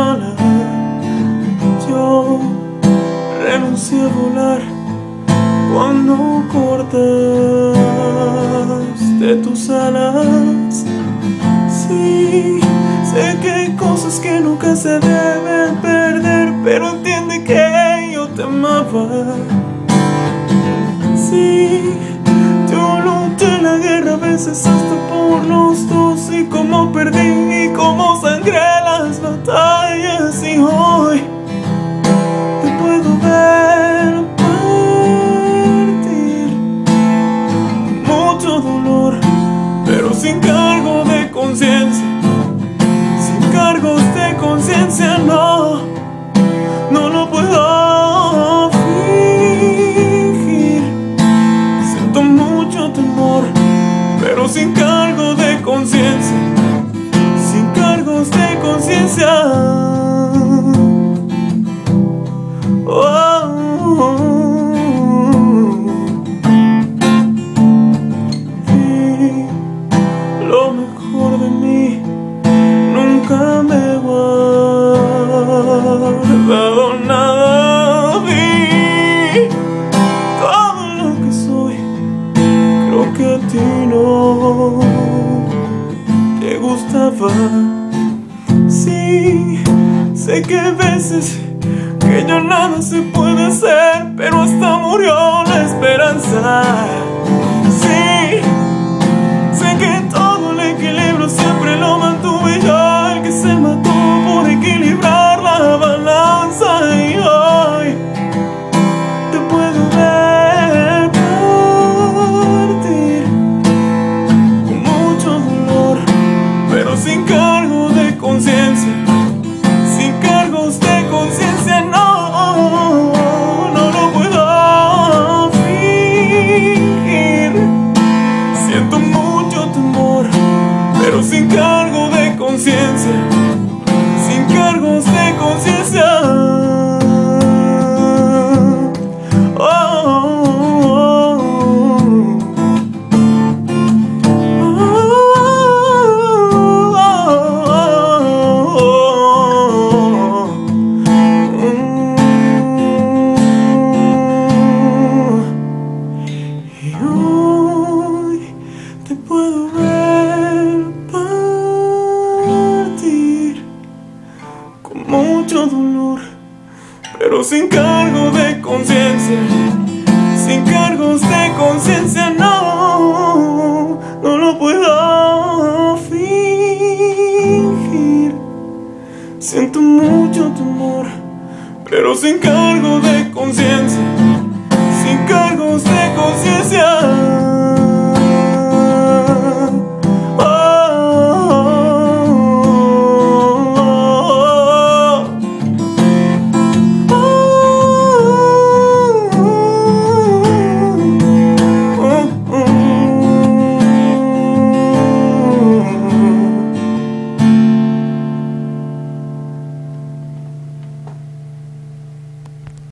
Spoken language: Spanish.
mala. Yo renuncié a volar cuando cortaste tus alas. Sí, sé que hay cosas que nunca se deben perder, pero entiende que yo te amaba. Sí, yo luché la guerra a veces hasta por los dos, y como perdí y como sangré las batallas, y hoy te puedo ver partir. Mucho dolor, pero sin cargo de conciencia. Sin cargos de conciencia, no, no lo puedo fingir. Siento mucho temor, pero sin cargo de conciencia. Sin cargos de conciencia. Lo mejor de mí nunca me he guardado nada. Di todo lo que soy, creo que a ti no te gustaba. Sí, sé que hay veces que ya nada se puede hacer, pero hasta murió la esperanza. Sí, sé que todo el equilibrio siempre lo mantuve yo, el que se mató por equilibrar la balanza, y hoy te puedo ver partir con mucho dolor, pero sin cargo de conciencia. Sin cargos de conciencia, no, no lo puedo fingir. Siento mucho temor, pero sin cargo de conciencia. Sin cargos de conciencia. Y hoy te puedo ver partir con mucho dolor, pero sin cargo de conciencia. Sin cargos de conciencia, no, no lo puedo fingir. Siento mucho temor, pero sin cargo de conciencia. Sin cargos de conciencia.